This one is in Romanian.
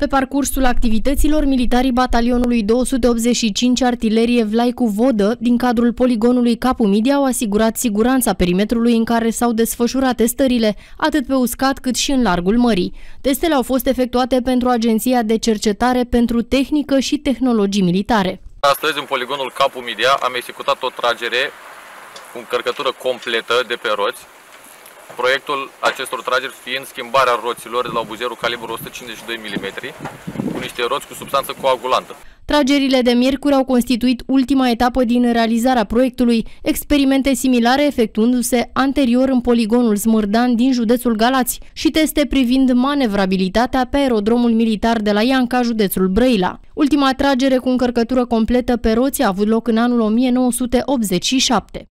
Pe parcursul activităților, militarii batalionului 285 Artilerie Vlaicu Vodă, din cadrul poligonului Capu Midia, au asigurat siguranța perimetrului în care s-au desfășurat testările, atât pe uscat cât și în largul mării. Testele au fost efectuate pentru Agenția de Cercetare pentru Tehnică și Tehnologii Militare. Astăzi, în poligonul Capu Midia, am executat o tragere cu încărcătură completă de pe roți. Proiectul acestor trageri fiind schimbarea roților de la buzerul calibru 152 mm cu niște roți cu substanță coagulantă. Tragerile de miercuri au constituit ultima etapă din realizarea proiectului, experimente similare efectuându-se anterior în poligonul Smârdan din județul Galați și teste privind manevrabilitatea pe aerodromul militar de la Ianca, județul Brăila. Ultima tragere cu încărcătură completă pe roți a avut loc în anul 1987.